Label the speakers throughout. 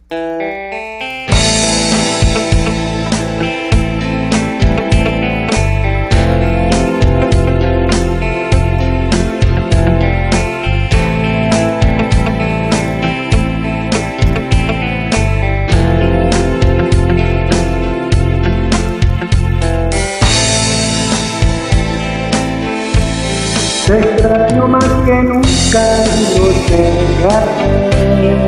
Speaker 1: Te extraño más que nunca y no te agarré.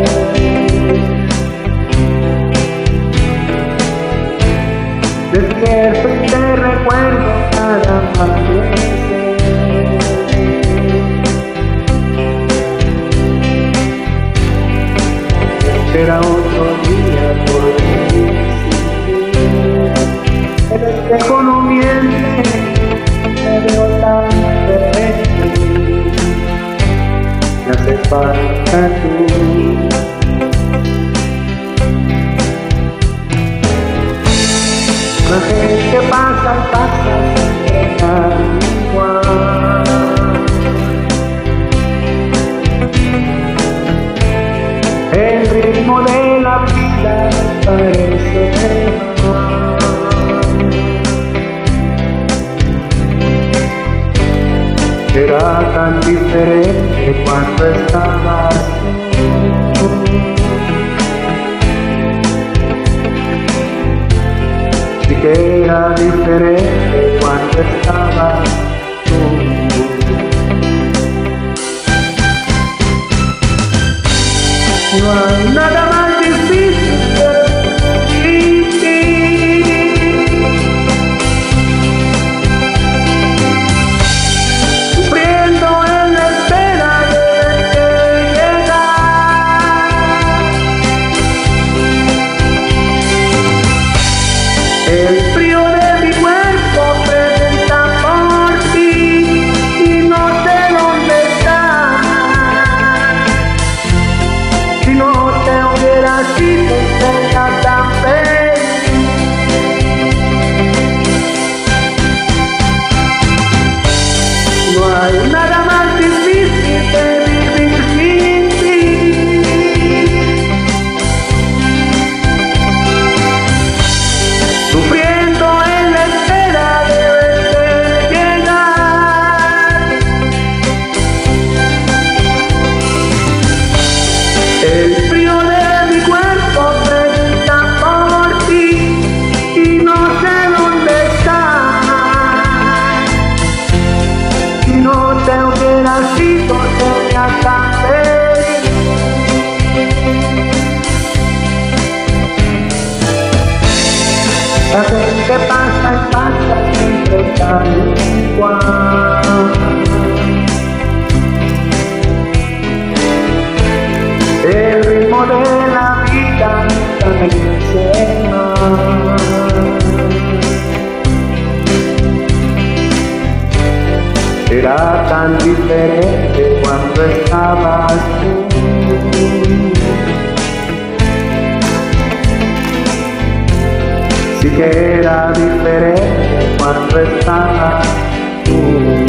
Speaker 1: Despierto y te recuerdo cada amanecer. Será otro día por vivir sin ti. El espejo no miente, me veo tan perfecto. Me hace falta tú. La gente pasa y pasa siempre tan igual. El ritmo de la vida parece normal. Era tan diferente cuando estabas tú. Sí que era diferente cuando estabas tú. No hay nada más difícil que vivir, sufriendo en la espera de llegar. El frío de mi cuerpo pregunta por ti y no sé dónde estás. Si no te hubiera sido, sería tan feliz. No hay nada más difícil que vivir sin ti, sufriendo en la espera de verte llegar. El frío de mi cuerpo pregunta por ti y no sé dónde estás. Si no te hubiera sido, sería tan feliz. La gente pasa y pasa siempre tan igual. El ritmo de la vida parece más. Era tan diferente cuando estabas tú. Sí que era diferente cuando estabas tú.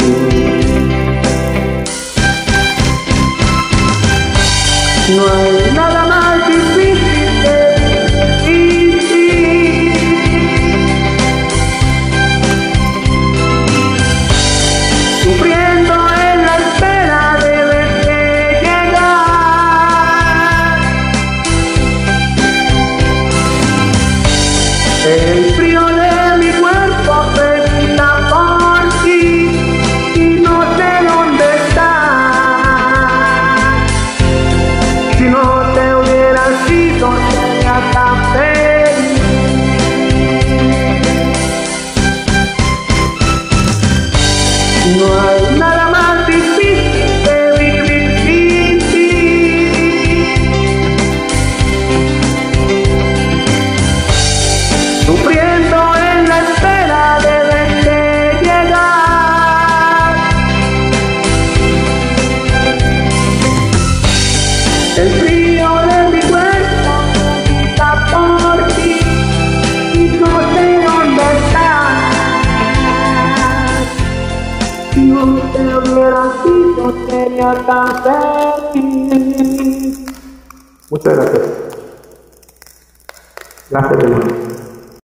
Speaker 1: No hay nada más difícil que vivir, sufriendo en la espera de verte llegar. El frío de mi cuerpo pregunta por ti y no sé dónde estás. Si no te hubiera sido, sería tan feliz. No hay nada más difícil que vivir sin ti, sufriendo en la espera de verte llegar. El frío de mi cuerpo pregunta por ti y no sé dónde estás. Si no te hubiera sido, sería tan feliz. Muchas gracias.
Speaker 2: Gracias, hermano.